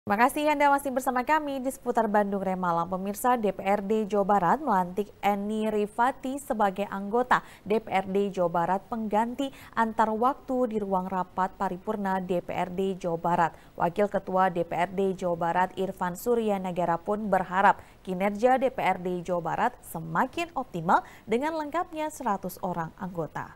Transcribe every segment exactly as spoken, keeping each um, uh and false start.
Terima kasih Anda masih bersama kami di seputar Bandung Remalang. Pemirsa, D P R D Jawa Barat melantik Eni Rifati sebagai anggota D P R D Jawa Barat pengganti antar waktu di ruang rapat paripurna D P R D Jawa Barat. Wakil Ketua D P R D Jawa Barat Irfan Suryanegara pun berharap kinerja D P R D Jawa Barat semakin optimal dengan lengkapnya seratus orang anggota.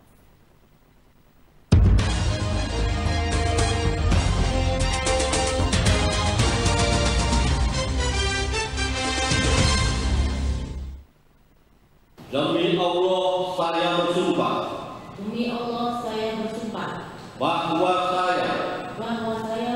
Demi Allah saya bersumpah. Demi Allah saya bersumpah. Bahwa saya. Bahwa saya.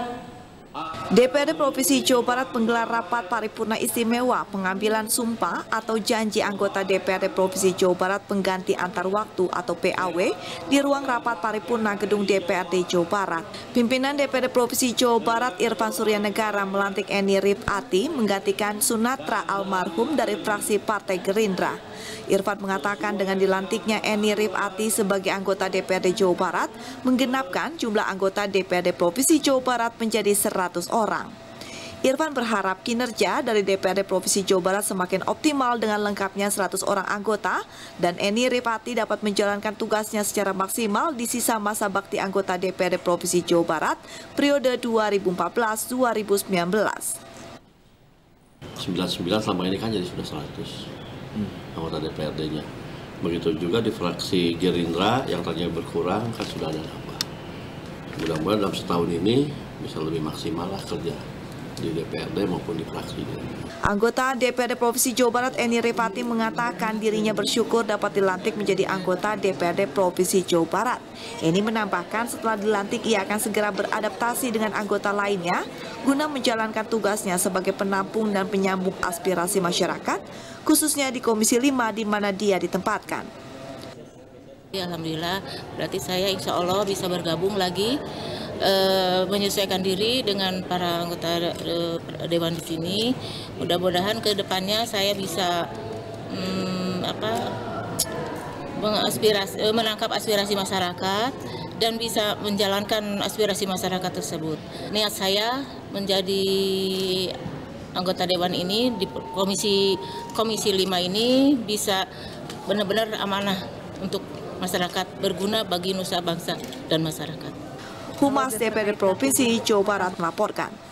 D P R D Provinsi Jawa Barat menggelar rapat paripurna istimewa pengambilan sumpah atau janji anggota D P R D Provinsi Jawa Barat pengganti antar waktu atau P A W di ruang rapat paripurna gedung D P R D Jawa Barat. Pimpinan D P R D Provinsi Jawa Barat Irfan Suryanegara melantik Eni Rifati menggantikan Sunatra almarhum dari fraksi Partai Gerindra. Irfan mengatakan dengan dilantiknya Eni Rifati sebagai anggota D P R D Jawa Barat menggenapkan jumlah anggota D P R D Provinsi Jawa Barat menjadi seratus orang. Irfan berharap kinerja dari D P R D Provinsi Jawa Barat semakin optimal dengan lengkapnya seratus orang anggota dan Eni Rifati dapat menjalankan tugasnya secara maksimal di sisa masa bakti anggota D P R D Provinsi Jawa Barat periode dua ribu empat belas sampai dua ribu sembilan belas. sembilan puluh sembilan selama ini kan jadi sudah seratus hmm. anggota D P R D-nya. Begitu juga di fraksi Gerindra yang tadinya berkurang kan sudah ada nambah. Mudah-mudahan dalam setahun ini bisa lebih maksimal lah kerja di D P R D maupun di fraksi. Anggota D P R D Provinsi Jawa Barat Eni Rifati mengatakan dirinya bersyukur dapat dilantik menjadi anggota D P R D Provinsi Jawa Barat. Eni menambahkan setelah dilantik ia akan segera beradaptasi dengan anggota lainnya guna menjalankan tugasnya sebagai penampung dan penyambung aspirasi masyarakat, khususnya di Komisi lima di mana dia ditempatkan. Alhamdulillah, berarti saya insya Allah bisa bergabung lagi, e, menyesuaikan diri dengan para anggota e, Dewan di sini. Mudah-mudahan ke depannya saya bisa hmm, apa, mengaspirasi, e, menangkap aspirasi masyarakat dan bisa menjalankan aspirasi masyarakat tersebut. Niat saya menjadi anggota Dewan ini di Komisi Komisi lima ini bisa benar-benar amanah untuk masyarakat, berguna bagi nusa bangsa dan masyarakat. Humas D P R D Provinsi Jawa Barat melaporkan.